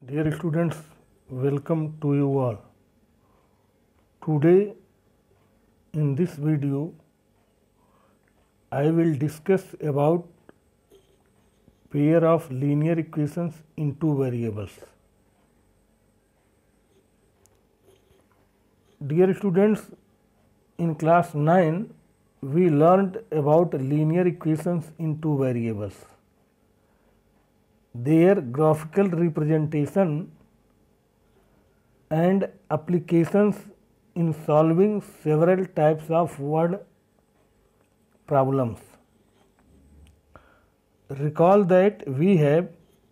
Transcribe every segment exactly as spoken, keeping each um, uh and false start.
Dear students, welcome to you all. Today in this video I will discuss about pair of linear equations in two variables. Dear students, in class nine we learned about linear equations in two variables. Their graphical representation and applications in solving several types of word problems. Recall that we have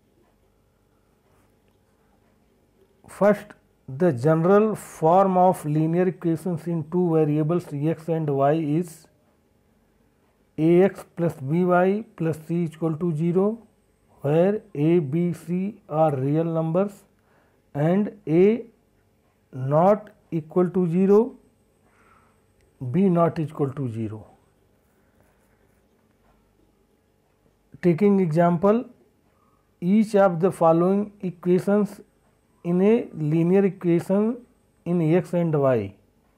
first the general form of linear equations in two variables x and y is ax plus by plus c equal to zero, where a, b, c are real numbers and a not equal to zero, b not equal to zero. Taking example, each of the following equations in a linear equation in x and y.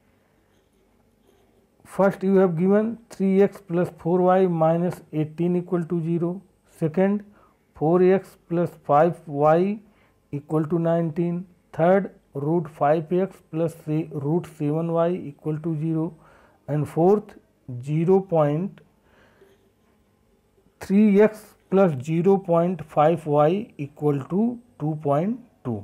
First, you have given three x plus four y minus eighteen equal to zero. Second, four x plus five y equal to nineteen. Third, root five x plus root seven y equal to zero. And fourth, zero point three x plus zero point five y equal to two point two.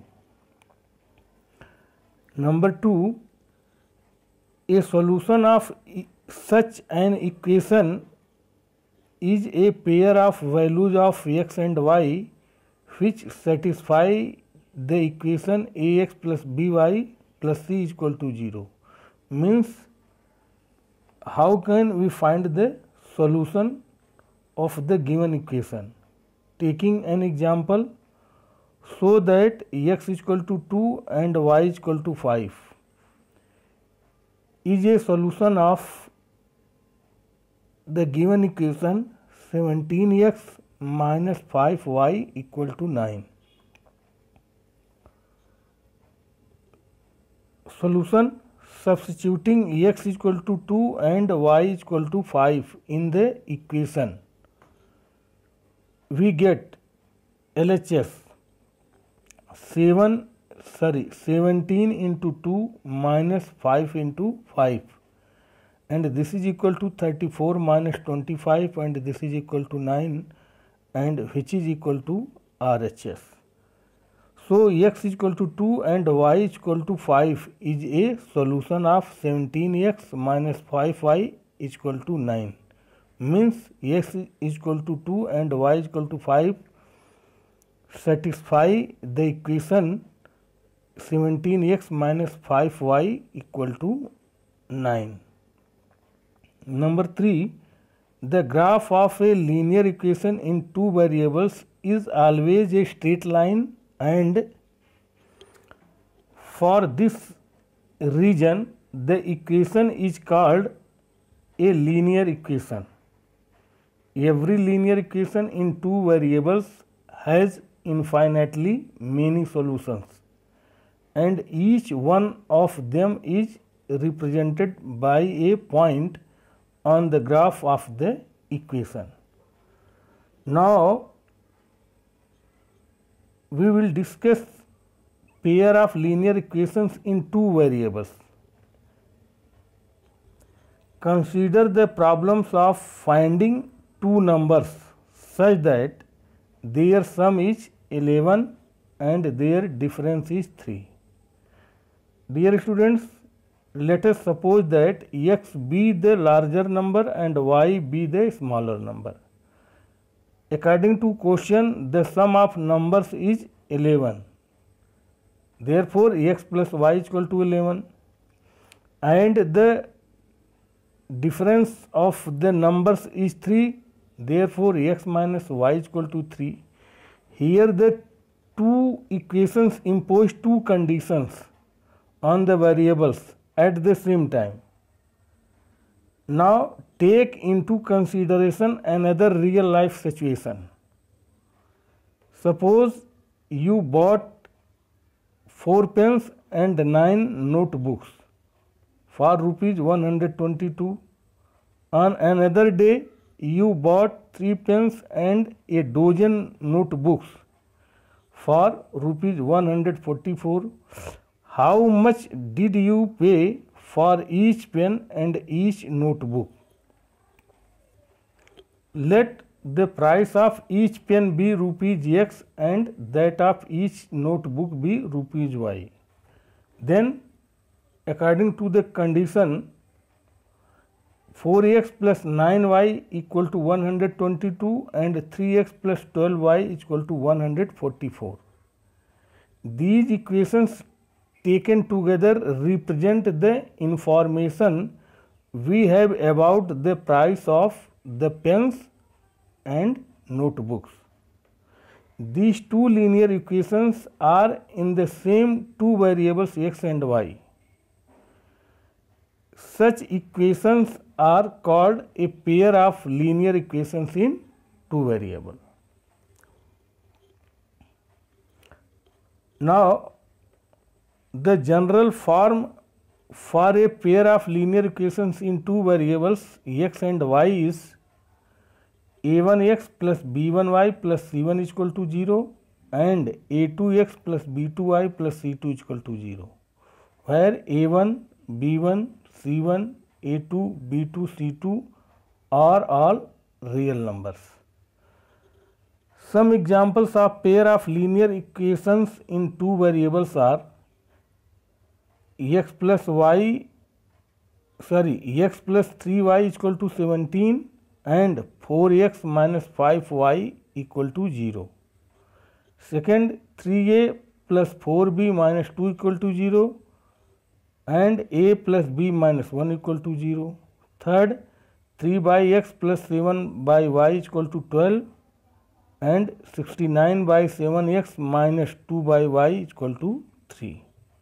Number two, a solution of such an equation is a pair of values of x and y which satisfy the equation ax plus by plus c is equal to zero. Means, how can we find the solution of the given equation? Taking an example, so that x is equal to two and y is equal to five is a solution of the given equation seventeen x minus five y equal to nine. Solution: substituting x is equal to two and y is equal to five in the equation, we get L H S seven sorry seventeen into two minus five into five, and this is equal to thirty-four minus twenty-five, and this is equal to nine, and which is equal to R H S. So, x is equal to two and y is equal to five is a solution of seventeen x minus five y is equal to nine. Means, x is equal to two and y is equal to five satisfy the equation seventeen x minus five y equal to nine. Number three, the graph of a linear equation in two variables is always a straight line, and for this reason the equation is called a linear equation. Every linear equation in two variables has infinitely many solutions, and each one of them is represented by a point on the graph of the equation. Now, we will discuss pair of linear equations in two variables. Consider the problems of finding two numbers such that their sum is eleven and their difference is three. Dear students, let us suppose that x be the larger number and y be the smaller number. According to question, the sum of numbers is eleven. Therefore, x plus y is equal to eleven, and the difference of the numbers is three. Therefore, x minus y is equal to three. Here the two equations impose two conditions on the variables at the same time. Now, take into consideration another real life situation. Suppose you bought four pens and nine notebooks for rupees one hundred twenty-two. On another day, you bought three pens and a dozen notebooks for rupees one hundred forty-four. How much did you pay for each pen and each notebook? Let the price of each pen be rupees X and that of each notebook be rupees Y. Then, according to the condition, four x plus nine y equal to one hundred twenty-two and three x plus twelve y equal to one hundred forty-four. These equations taken together represent the information we have about the price of the pens and notebooks. These two linear equations are in the same two variables x and y. Such equations are called a pair of linear equations in two variables. Now, the general form for a pair of linear equations in two variables x and y is a one x plus b one y plus c one is equal to zero and a two x plus b two y plus c two is equal to zero, where a one, b one, c one, a two, b two, c two are all real numbers. Some examples of pair of linear equations in two variables are x plus y, sorry, x plus three y is equal to seventeen and four x minus five y equal to zero. Second, three a plus four b minus two equal to zero and a plus b minus one equal to zero. Third, three by x plus seven by y is equal to twelve and sixty-nine by seven x minus two by y is equal to three.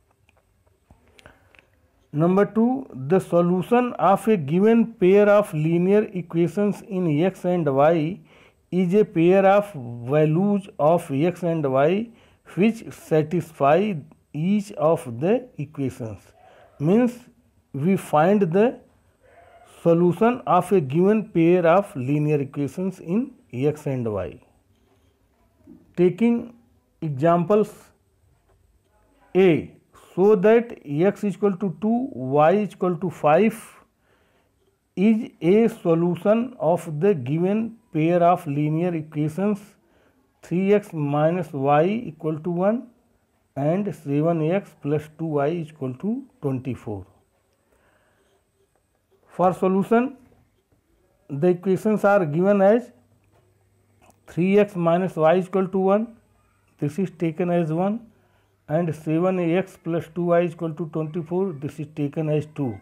Number two, the solution of a given pair of linear equations in x and y is a pair of values of x and y which satisfy each of the equations. Means we find the solution of a given pair of linear equations in x and y. Taking examples A, so that x is equal to two, y is equal to five is a solution of the given pair of linear equations three x minus y equal to one and seven x plus two y is equal to twenty-four. For solution, the equations are given as three x minus y is equal to one, this is taken as one, and seven x plus two y is equal to twenty-four, this is taken as two.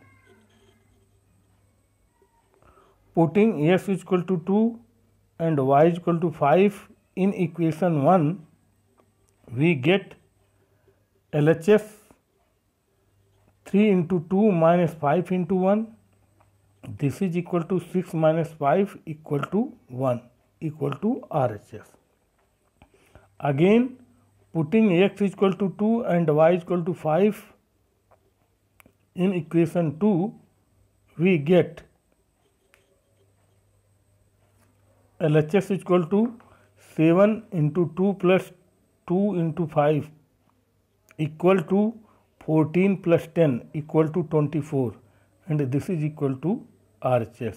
Putting x is equal to two and y is equal to five in equation one, we get L H S three into two minus five into one, this is equal to six minus five equal to one equal to R H S. Again, putting x is equal to two and y is equal to five in equation two, we get L H S is equal to seven into two plus two into five equal to fourteen plus ten equal to twenty-four, and this is equal to R H S.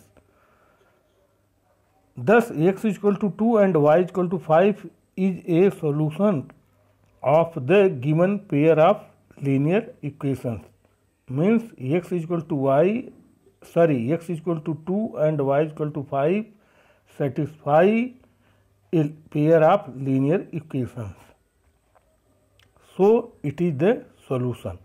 Thus, x is equal to two and y is equal to five is a solution of the given pair of linear equations. Means x is equal to y, sorry, x is equal to two and y is equal to five satisfy a pair of linear equations. So, it is the solution.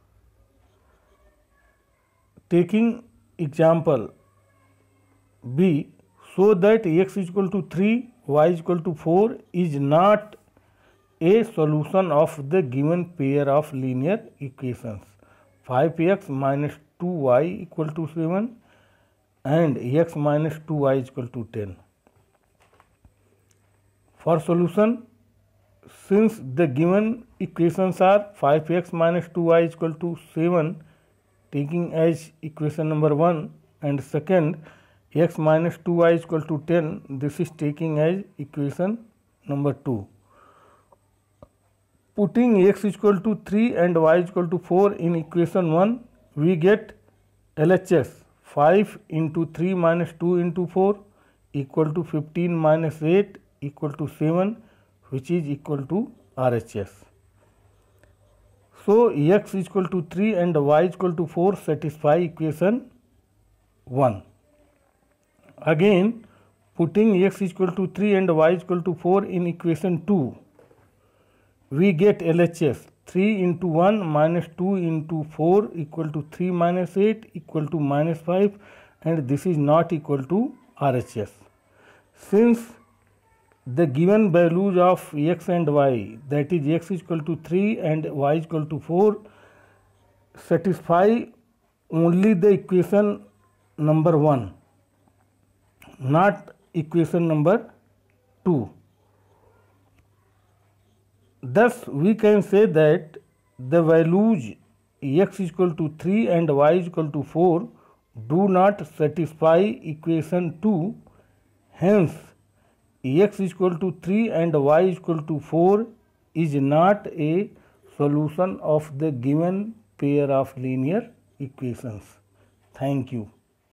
Taking example B, so that x is equal to three, y is equal to four is not a solution of the given pair of linear equations five x minus two y equal to seven and x minus two y is equal to ten. For solution, since the given equations are five x minus two y is equal to seven, taking as equation number one, and second x minus two y is equal to ten, this is taking as equation number two. Putting x is equal to three and y is equal to four in equation one, we get L H S five into three minus two into four equal to fifteen minus eight equal to seven, which is equal to R H S. So x is equal to three and y is equal to four satisfy equation one. Again, putting x is equal to three and y is equal to four in equation two, we get L H S three into one minus two into four equal to three minus eight equal to minus five, and this is not equal to R H S. Since the given values of x and y, that is x is equal to three and y is equal to four, satisfy only the equation number one, not equation number two. Thus, we can say that the values x is equal to three and y is equal to four do not satisfy equation two. Hence, x is equal to three and y is equal to four is not a solution of the given pair of linear equations. Thank you.